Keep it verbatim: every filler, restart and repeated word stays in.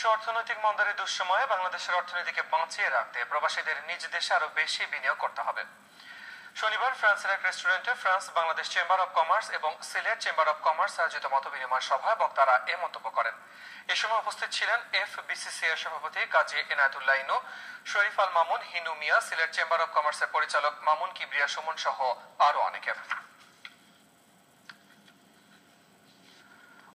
অর্থনৈতিক মন্দার দুঃসময়ে বাংলাদেশের অর্থনীতিকে বাঁচিয়ে রাখতে প্রবাসীদের নিজ দেশে আরো বেশি বিনিয়োগ করতে হবে। শনিবার ফ্রান্সের এক রেস্টুরেন্টে France Bangladesh chamber of commerce এবং সিলেট চেম্বার অব কমার্স আয়োজিত মতবিনিময় সভায় বক্তারা এ মন্তব্য করেন। এ সময় উপস্থিত ছিলেন এফ বিসিসিআই এর সভাপতি কাজী এনায়েতুল্লাহ ইনু, শরীফ আল মামুন, হিনু মিয়া, সিলেট চেম্বার অব কমার্সের পরিচালক মামুন কিবরিয়া সুমন সহ আরো অনেকে।